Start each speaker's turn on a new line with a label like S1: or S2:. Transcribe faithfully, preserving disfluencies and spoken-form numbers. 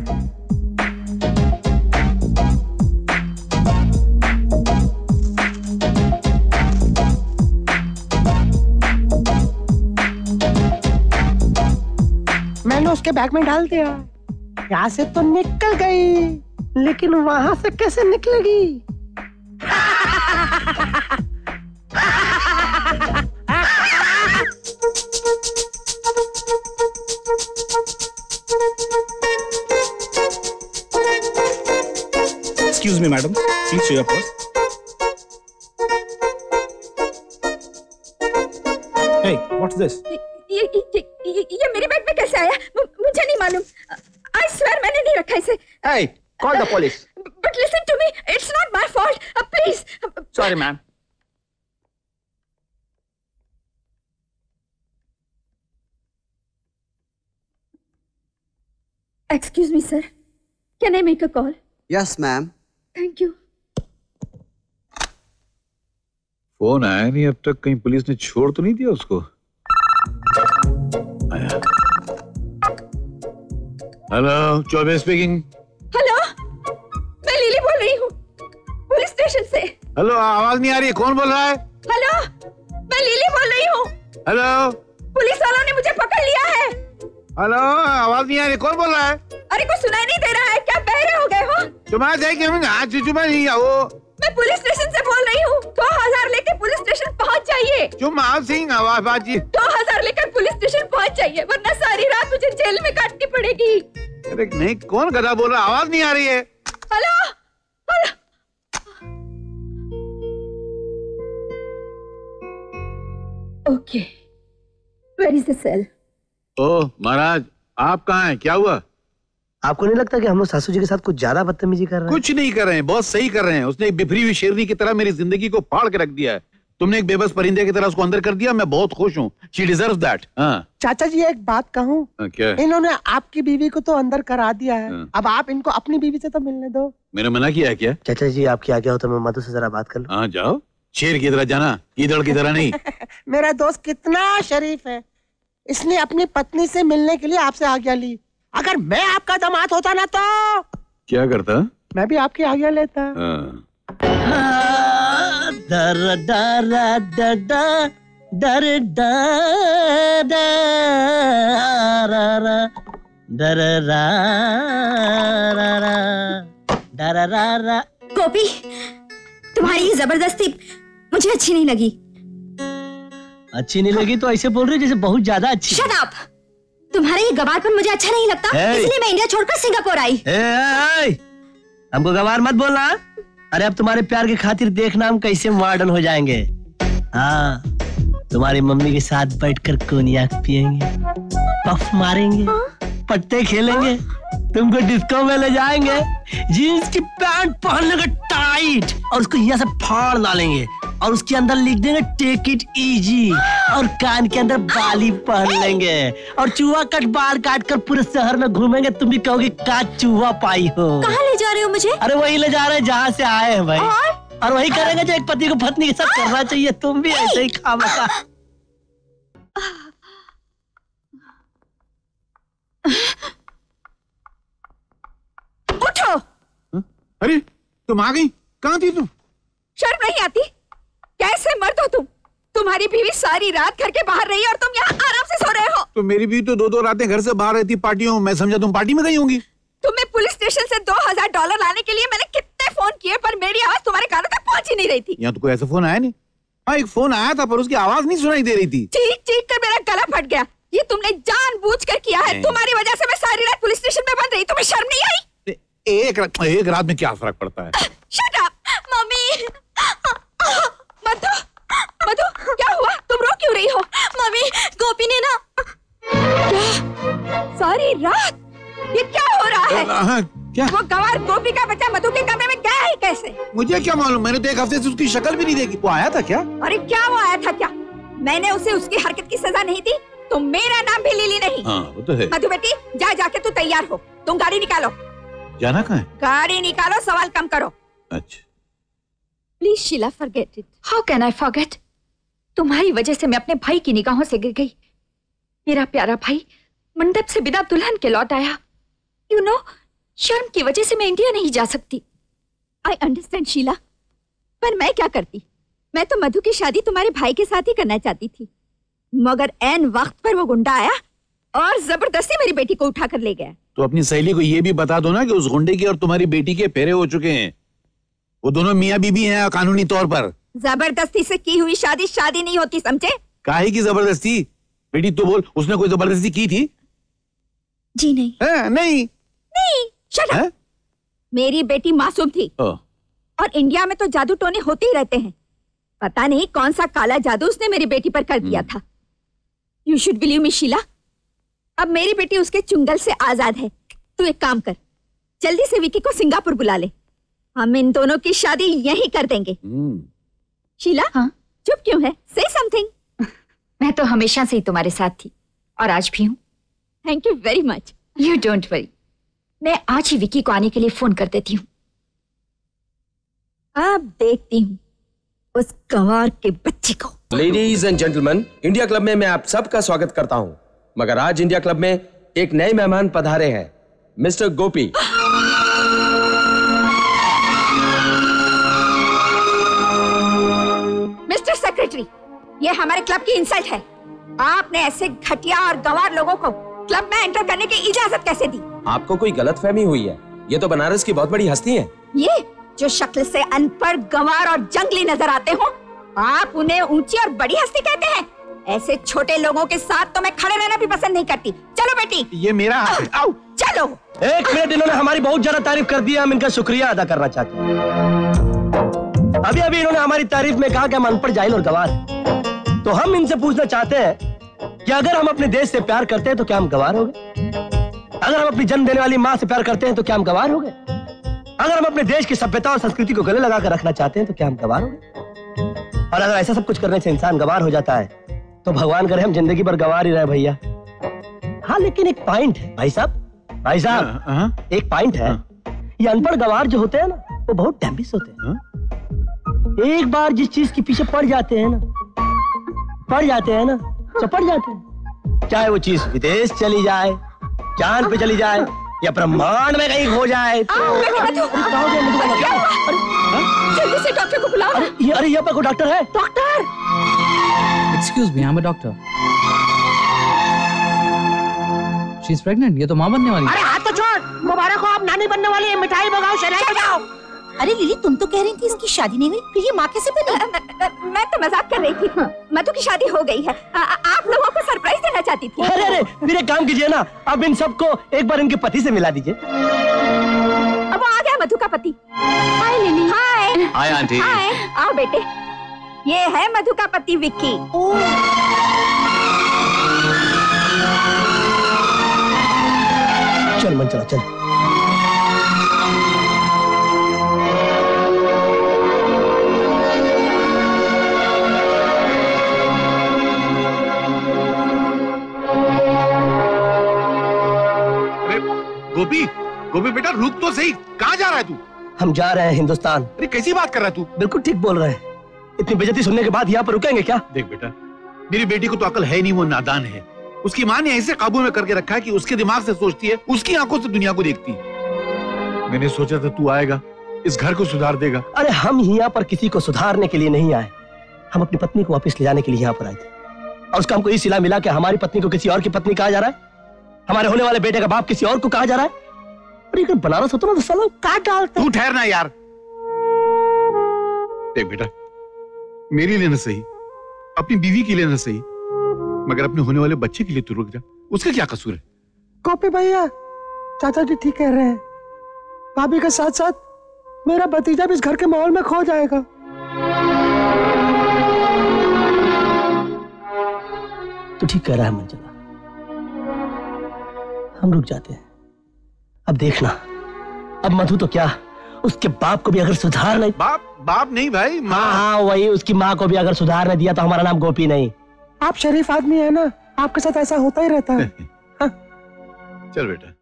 S1: मैंने उसके बैग में डाल दिया। यहाँ से तो निकल गई, लेकिन वहां से कैसे निकलेगी?
S2: Excuse me, madam. Please show your purse. Hey, what's this?
S3: ये ये ये ये मेरे बैग में कैसे आया? मुझे नहीं मालूम। I swear मैंने नहीं रखा इसे।
S4: Hey, call the police.
S3: But listen to me, it's not my fault. Uh, please.
S4: Sorry, ma'am.
S3: Excuse me, sir. Can I make a call?
S5: Yes, ma'am.
S3: Thank you.
S6: Phone आया नहीं अब तक, कहीं police ने छोड़ तो नहीं दिया उसको? आया। Hello, Choubey speaking.
S3: हेलो, मैं लिली बोल रही हूँ, पुलिस स्टेशन से।
S6: हेलो, आवाज नहीं आ रही है, कौन बोल रहा है?
S3: हेलो, मैं लिली बोल रही हूँ।
S6: हेलो,
S3: पुलिस वालों ने मुझे पकड़ लिया है।
S6: हेलो, आवाज नहीं आ रही, कौन बोल रहा है?
S3: अरे कुछ सुनाई नहीं दे रहा है, क्या बहरे हो गए हो?
S6: तुम्हारा देख के आज चुमा नहीं आओ।
S3: मैं पुलिस स्टेशन से बोल रही हूँ, दो हजार लेकर पुलिस स्टेशन पहुँच जाइए।
S6: चुमा सिंह आवाज बाजी।
S3: दो हजार लेकर पुलिस स्टेशन पहुँच जाइए, वरना सारी रात मुझे जेल में काटनी पड़ेगी।
S6: अरे नहीं, कौन गधा बोल रहा, आवाज नहीं आ रही है।
S3: Hello, hello. Okay, where is the cell?
S6: Oh Maharaj, आप कहाँ हैं? क्या हुआ?
S1: आपको नहीं लगता कि हम लोग सासू जी के साथ कुछ ज्यादा बदतमीजी कर रहे हैं?
S6: कुछ नहीं कर रहे हैं, बहुत सही कर रहे हैं। उसने एक बिफरी हुई शेरनी की तरह मेरी जिंदगी को फाड़ के रख दिया है। तुमने एक बेबस परिंदे की तरह उसको अंदर कर दिया। मैं बहुत खुश हूँ। She deserves that। हाँ।
S1: चाचा जी एक बात कहूँ?
S6: क्या?
S1: इन्होंने आपकी बीवी को तो अंदर करा दिया है,
S6: हाँ।
S1: अब आप इनको अपनी बीवी से तो मिलने दो।
S6: मैंने मना किया है क्या?
S1: चाचा जी आपकी आज्ञा हो तो मैं मधु से जरा बात कर लूं?
S6: हाँ जाओ, शेर की तरह जाना, ईदड़ की तरह नहीं।
S1: मेरा दोस्त कितना शरीफ है, इसने अपनी पत्नी से मिलने के लिए आपसे आज्ञा ली। अगर मैं आपका दामाद होता ना तो
S6: क्या करता?
S1: मैं भी आपकी आज्ञा लेता।
S6: हाँ।
S7: दर दर दर दर दर दर।
S3: गोपी, तुम्हारी ये जबरदस्ती मुझे अच्छी नहीं लगी।
S7: अच्छी नहीं लगी तो ऐसे बोल रही जैसे बहुत ज्यादा अच्छी।
S3: Shut up! तुम्हारा ये गवारपन मुझे अच्छा नहीं लगता, इसलिए मैं इंडिया छोड़कर सिंगापुर आई।
S7: ए, ए, ए, हमको गवार मत बोलना। अरे अब तुम्हारे प्यार की खातिर देखना हम कैसे मॉडर्न हो जाएंगे। हाँ, तुम्हारी मम्मी के साथ बैठकर कोनियाक पियेंगे, पफ मारेंगे, पत्ते खेलेंगे, तुमको डिस्को में ले जाएंगे, जीन्स की पैंट पहन लेंगे टाइट और उसको यहाँ से फाड़ डालेंगे और उसके अंदर लिख देंगे टेक इट इजी और कान के अंदर बाली पहन लेंगे और चूहा कट बाल काट कर पूरे शहर में घूमेंगे। तुम भी कहोगे का चूहा पाई हो।
S3: कहाँ ले जा रहे हो मुझे?
S7: अरे वही ले जा रहे हैं जहाँ से आए हैं भाई। और, और वही करेंगे जो एक पति को पत्नी के साथ करना चाहिए। तुम भी ऐसे ही खामखा।
S3: उठो।
S6: अरे तुम आ गई, कहाँ थी तुम?
S3: शर्म नहीं आती? कैसे मर्द हो तुम? तुम्हारी बीवी सारी रात घर के बाहर रही और तुम यहाँ आराम से सो रहे हो।
S6: तो मेरी बीवी तो दो दो रातें घर से बाहर रहती पार्टियों। मैं समझा तुम पार्टी में गई होंगी।
S3: तुम्हें पुलिस स्टेशन से दो हजार डॉलर लाने के लिए मैंने कितने फोन किए, पर मेरी आवाज तुम्हारे कानों तक पहुंच ही नहीं रही थी।
S6: यहाँ तो कोई ऐसा फोन आया नहीं। हाँ एक फोन आया था पर उसकी आवाज नहीं सुनाई दे रही थी।
S3: चीख चीख कर मेरा गला फट गया। ये तुमने जानबूझकर किया है। तुम्हारी वजह से मैं सारी रात पुलिस स्टेशन में बंद रही। तुम्हें शर्म नहीं आई?
S6: एक एक रात में क्या फर्क पड़ता है?
S3: Shut up mummy. Madhu, Madhu क्या हुआ? तुम रो क्यों रही हो?
S8: मम्मी, गोपी ने ना।
S3: क्या? सारी रात ये क्या हो रहा है?
S6: आ, हाँ, क्या?
S3: वो गवार गोपी का बच्चा मधु के कमरे में गया है कैसे?
S6: मुझे क्या मालूम, मैंने तो एक हफ्ते से उसकी शक्ल भी नहीं देखी। वो आया था क्या?
S3: अरे क्या वो आया था क्या? मैंने उसे उसकी हरकत की सजा नहीं दी तो मेरा नाम भी लिली नहीं।
S6: हाँ, वो तो है।
S3: मधु बेटी जा जाके तू तैयार हो। तुम गाड़ी निकालो।
S6: जाना कहाँ है?
S3: गाड़ी निकालो, सवाल कम करो।
S6: अच्छा।
S3: Please Sheela, forget it.
S8: How can I forget? तुम्हारी वजह से मैं अपने भाई की निगाहों से गिर गई। मेरा प्यारा भाई मंडप से बिना दुल्हन के लौट आया। यू नो, शर्म की वजह से मैं इंडिया नहीं जा सकती।
S3: आई अंडरस्टैंड शीला, पर मैं क्या करती? मैं तो मधु की शादी तुम्हारे भाई के साथ ही करना चाहती थी, मगर ऐन वक्त पर वो गुंडा आया और जबरदस्ती मेरी बेटी को उठा कर ले गया।
S6: तो अपनी सहेली को ये भी बता दो ना कि उस गुंडे की और तुम्हारी बेटी के फेरे हो चुके हैं। वो दोनों मियाँ बीबी हैं कानूनी तौर पर।
S3: जबरदस्ती से की हुई शादी शादी नहीं होती, समझे?
S6: काहे की जबरदस्ती? बेटी तो बोल, उसने कोई जबरदस्ती की थी?
S8: जी नहीं।
S6: है? नहीं
S3: नहीं, शट अप। मेरी बेटी मासूम थी।
S6: ओ।
S3: और इंडिया में तो जादू टोने होते ही रहते हैं। पता नहीं कौन सा काला जादू उसने मेरी बेटी पर कर दिया था। You should believe me Sheela, अब मेरी बेटी उसके चुंगल से आजाद है। तू एक काम कर, जल्दी से विकी को सिंगापुर बुला ले, हम इन दोनों की शादी यहीं कर देंगे। शीला,
S8: हाँ?
S3: चुप क्यों है? से समथिंग।
S8: मैं तो हमेशा से ही तुम्हारे साथ थी और आज भी हूँ।
S3: Thank you very much.
S8: You don't worry, मैं आज ही विकी को आने के लिए फोन कर देती हूँ।
S3: अब देखती हूँ उस गंवार के बच्चे को।
S5: Ladies and gentleman, India club में मैं आप सबका स्वागत करता हूं, मगर आज इंडिया क्लब में एक नए मेहमान पधारे हैं, मिस्टर गोपी।
S3: मिस्टर सेक्रेटरी, ये हमारे क्लब की इंसल्ट है। आपने ऐसे घटिया और गंवार लोगों को क्लब में एंटर करने की इजाजत कैसे दी?
S5: आपको कोई गलतफहमी हुई है, ये तो बनारस की बहुत बड़ी हस्ती है।
S3: ये जो शक्ल से अनपढ़, गंवार और जंगली नजर आते हो, आप उन्हें ऊंची और बड़ी हस्ती कहते हैं? ऐसे छोटे लोगों के साथ तो मैं खड़े रहना भी पसंद नहीं करती। चलो बेटी।
S6: ये मेरा हाथ है। आओ।
S3: चलो।
S7: एक मिनट, इन्होंने हमारी बहुत ज्यादा तारीफ कर दी है, हम इनका शुक्रिया अदा करना चाहते हैं। अभी अभी इन्होंने हमारी तारीफ में कहा कि हम अनपढ़, जाहिल और गंवार, तो हम इनसे पूछना चाहते हैं कि अगर हम अपने देश से प्यार करते हैं तो क्या हम गंवार हो गए? अगर हम अपनी जन्म देने वाली माँ से प्यार करते हैं तो क्या हम गंवार हो गए? अगर हम अपने देश की सभ्यता और संस्कृति को गले लगा कर रखना चाहते हैं तो क्या हम गंवार हो गए? और अगर ऐसा सब कुछ करने से इंसान गंवार हो जाता है तो भगवान करे हम जिंदगी भर गंवार ही रहे भैया। हाँ, लेकिन एक पॉइंट है भाई साहब। भाई साहब, एक पॉइंट है। ये अनपढ़ गंवार जो होते हैं ना, वो बहुत डैम्बिस होते हैं। एक बार जिस चीज के पीछे पड़ जाते हैं ना, पड़ जाते हैं ना, तो पड़ जाते हैं। चाहे वो चीज विदेश चली जाए, चांद पे चली जाए, या ब्रह्मांड में कहीं खो जाए तो।
S3: जल्दी से डॉक्टर को बुलाओ।
S7: अरे ये अरे यहाँ पर कोई डॉक्टर है?
S3: Doctor!
S9: Excuse me, I'm a doctor. She's pregnant. ये तो माँ बनने वाली है।
S1: अरे हाथ तो छोड़, मुबारक हो, आप नानी बनने वाली है। मिठाई मंगाओ, शहनाई बजाओ।
S10: अरे लिली, तुम तो कह रही थी इसकी शादी नहीं हुई, फिर ये माँ कैसे बनी?
S3: मैं तो मजाक कर रही थी। मधु की शादी हो गई है। आ, आप लोगों को सरप्राइज देना चाहती थी।
S7: अरे अरे, फिर एक काम कीजिए ना, अब इन सबको एक बार इनके पति से मिला दीजिए।
S3: अब आ गया मधु का पति। हाय लिली। हाय।
S6: Hi aunty.
S3: हाय, आओ बेटे। ये है मधु का पति विक्की।
S7: चल मन, चलो चल।
S6: गोपी, गोपी बेटा रुक तो सही, कहाँ जा रहा है तू?
S7: हम जा रहे हैं हिंदुस्तान।
S6: अरे कैसी बात कर रहा है तू?
S7: बिल्कुल ठीक बोल रहे हैं। इतनी बेइज्जती सुनने के बाद यहाँ पर रुकेंगे क्या?
S6: देख बेटा, मेरी बेटी को तो अकल है नहीं, वो नादान है। उसकी माँ ने ऐसे काबू में करके रखा है कि उसके दिमाग से सोचती है, उसकी आंखों से दुनिया को देखती है। मैंने सोचा था तू आएगा, इस घर को सुधार देगा।
S7: अरे हम यहाँ पर किसी को सुधारने के लिए नहीं आए, हम अपनी पत्नी को वापस ले जाने के लिए यहाँ पर आए थे। और उसका हमको ये सिला मिला कि हमारी पत्नी को किसी और की पत्नी कहा जा रहा है, हमारे होने वाले बेटे का बाप किसी और को कहा जा रहा है। अरे अगर बनारस होता ना तो साला काट डालता।
S6: तू ठहरना यार। देख बेटा, मेरे लिए न सही, अपनी बीवी के लिए न सही, मगर अपने होने वाले बच्चे के लिए तू रुक जा। उसका क्या कसूर है?
S1: कॉपी भैया, चाचा जी ठीक कह रहे हैं। भाभी के साथ साथ मेरा भतीजा भी इस घर के माहौल में खो जाएगा।
S7: तो ठीक कह रहा है मंजला, हम रुक जाते हैं। अब देखना, अब मधु तो क्या, उसके बाप को भी अगर सुधार नहीं।
S6: बाप बाप नहीं भाई, माँ।
S7: हाँ हाँ वही, उसकी माँ को भी अगर सुधार नहीं दिया तो हमारा नाम गोपी नहीं।
S1: आप शरीफ आदमी है ना, आपके साथ ऐसा होता ही रहता है।
S6: चल बेटा।